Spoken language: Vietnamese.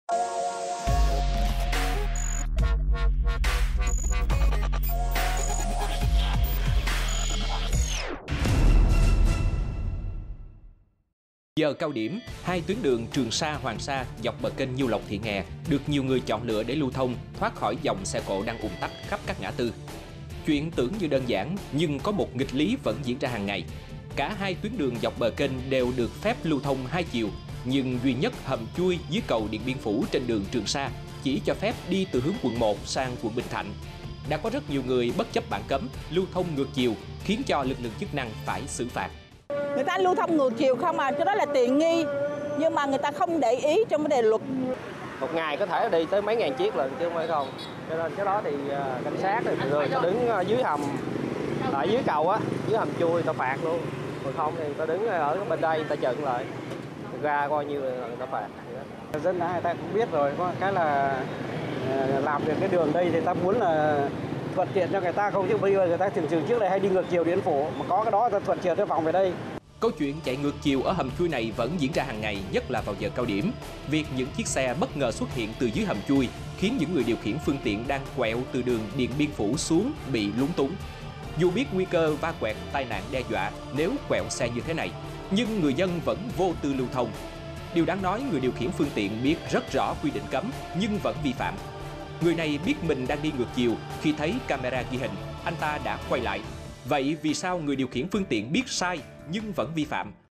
Giờ cao điểm, hai tuyến đường Trường Sa - Hoàng Sa dọc bờ kênh Nhiêu Lộc - Thị Nghè được nhiều người chọn lựa để lưu thông, thoát khỏi dòng xe cộ đang ùn tắc khắp các ngã tư. Chuyện tưởng như đơn giản nhưng có một nghịch lý vẫn diễn ra hàng ngày. Cả hai tuyến đường dọc bờ kênh đều được phép lưu thông hai chiều, nhưng duy nhất hầm chui dưới cầu Điện Biên Phủ trên đường Trường Sa chỉ cho phép đi từ hướng quận 1 sang quận Bình Thạnh. Đã có rất nhiều người bất chấp bản cấm lưu thông ngược chiều, khiến cho lực lượng chức năng phải xử phạt. Người ta lưu thông ngược chiều không à, cái đó là tiện nghi, nhưng mà người ta không để ý trong vấn đề luật. Một ngày có thể đi tới mấy ngàn chiếc lần chứ không phải không. Cho nên cái đó thì cảnh sát thì người ta đứng dưới hầm, ở dưới cầu á, dưới hầm chui người ta phạt luôn. Còn không thì người ta đứng ở bên đây người ta chặn lại, ra coi như là người ta phạt. Dân người ta cũng biết rồi, có cái là làm được cái đường đây thì ta muốn là thuận tiện cho người ta không, chứ bây giờ người ta thường trước đây hay đi ngược chiều Điện Phủ, mà có cái đó ta thuận tiện cái vòng về đây. Câu chuyện chạy ngược chiều ở hầm chui này vẫn diễn ra hàng ngày, nhất là vào giờ cao điểm. Việc những chiếc xe bất ngờ xuất hiện từ dưới hầm chui khiến những người điều khiển phương tiện đang quẹo từ đường Điện Biên Phủ xuống bị lúng túng. Dù biết nguy cơ va quẹt, tai nạn đe dọa nếu quẹo xe như thế này, nhưng người dân vẫn vô tư lưu thông. Điều đáng nói, người điều khiển phương tiện biết rất rõ quy định cấm nhưng vẫn vi phạm. Người này biết mình đang đi ngược chiều, khi thấy camera ghi hình, anh ta đã quay lại. Vậy vì sao người điều khiển phương tiện biết sai nhưng vẫn vi phạm?